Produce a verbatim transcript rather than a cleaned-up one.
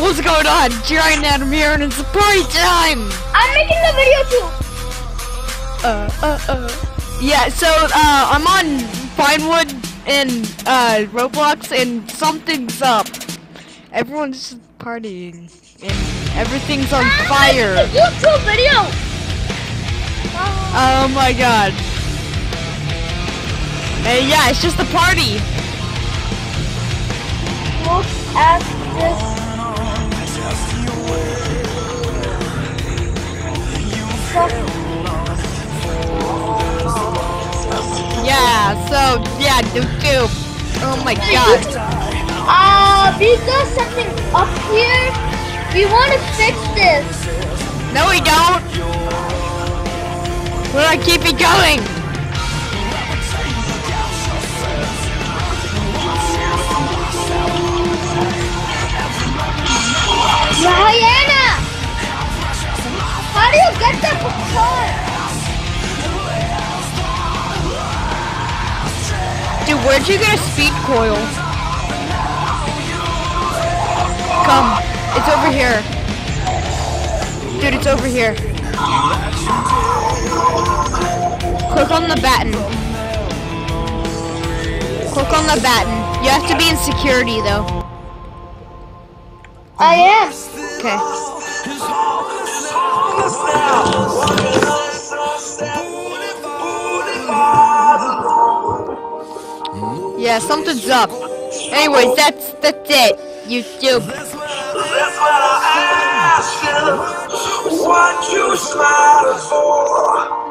What's going on? Giant Adam here, and it's party time! I'm making the video too! Uh, uh, uh. Yeah, so, uh, I'm on Pinewood and, uh, Roblox, and something's up. Everyone's just partying, and everything's on ah, fire. It's a YouTube video! Oh my god. Hey, yeah, it's just a party. Look at this. Yeah, so, yeah, do do. Oh my god. Uh, because something up here, we want to fix this. No, we don't. We're gonna keep it going. Diana! How do you get that car? Dude, where'd you get a speed coil? Come, it's over here. Dude, it's over here. Click on the button. Click on the button. You have to be in security, though. I am. Okay. Yeah, something's up. Anyways, that's that's it. YouTube. That's what I asked you. What you smile for?